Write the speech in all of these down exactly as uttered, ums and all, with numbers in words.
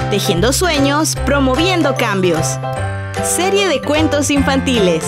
Tejiendo sueños, promoviendo cambios. Serie de cuentos infantiles.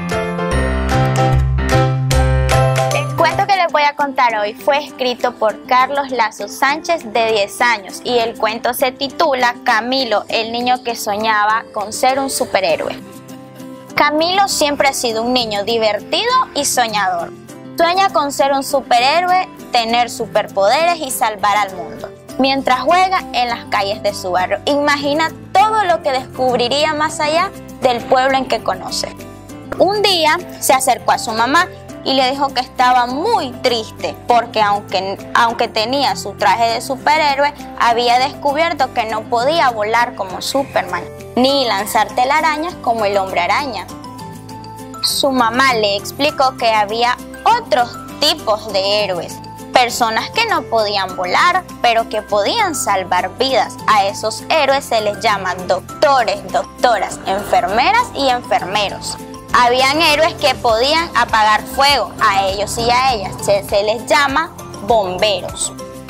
El cuento que les voy a contar hoy fue escrito por Carlos Lazo Sánchez, de diez años, y el cuento se titula Camilo, el niño que soñaba con ser un superhéroe. Camilo siempre ha sido un niño divertido y soñador. Sueña con ser un superhéroe, tener superpoderes y salvar al mundo. Mientras juega en las calles de su barrio, imagina todo lo que descubriría más allá del pueblo en que conoce. Un día se acercó a su mamá y le dijo que estaba muy triste porque aunque, aunque tenía su traje de superhéroe, había descubierto que no podía volar como Superman, ni lanzar telarañas como el hombre araña. Su mamá le explicó que había otros tipos de héroes, personas que no podían volar, pero que podían salvar vidas. A esos héroes se les llaman doctores, doctoras, enfermeras y enfermeros. Habían héroes que podían apagar fuego, a ellos y a ellas se, se les llama bomberos.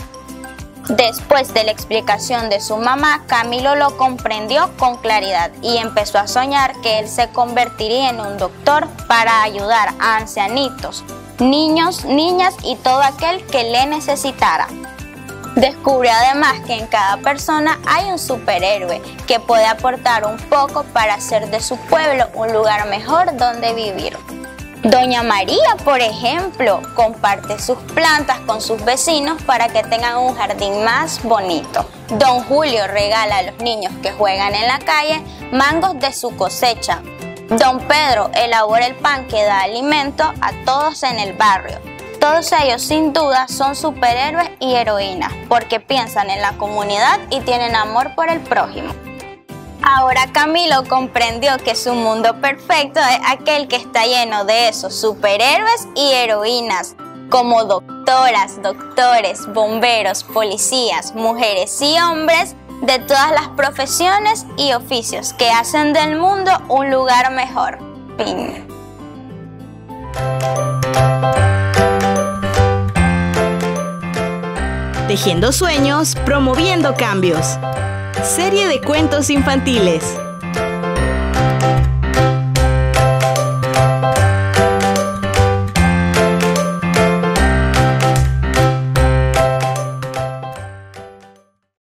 Después de la explicación de su mamá, Camilo lo comprendió con claridad y empezó a soñar que él se convertiría en un doctor para ayudar a ancianitos, niños, niñas y todo aquel que le necesitara. Descubrió además que en cada persona hay un superhéroe que puede aportar un poco para hacer de su pueblo un lugar mejor donde vivir. Doña María, por ejemplo, comparte sus plantas con sus vecinos para que tengan un jardín más bonito. Don Julio regala a los niños que juegan en la calle mangos de su cosecha. Don Pedro elabora el pan que da alimento a todos en el barrio. Todos ellos sin duda son superhéroes y heroínas porque piensan en la comunidad y tienen amor por el prójimo. Ahora Camilo comprendió que su mundo perfecto es aquel que está lleno de esos superhéroes y heroínas, como doctoras, doctores, bomberos, policías, mujeres y hombres de todas las profesiones y oficios que hacen del mundo un lugar mejor. Fin. Tejiendo sueños, promoviendo cambios. Serie de cuentos infantiles.